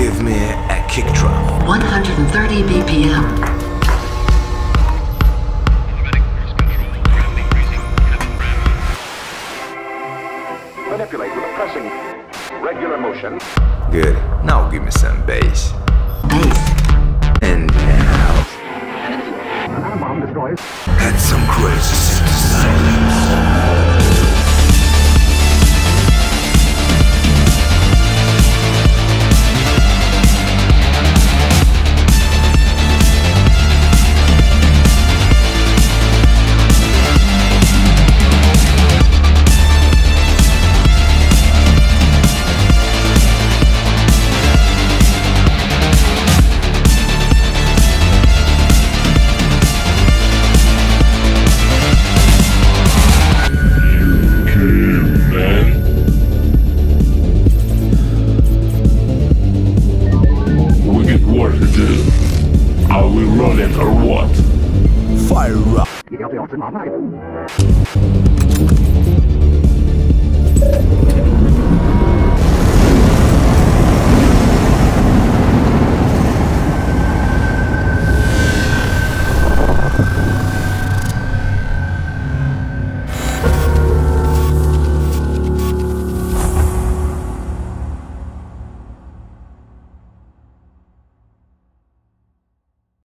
Give me a kick drum. 130 BPM. Manipulate with a pressing, regular motion. Good. Now give me some bass. Bass. And now. Bomb destroys. That's some crazy synthesizer. Fire up! You got the ultimate.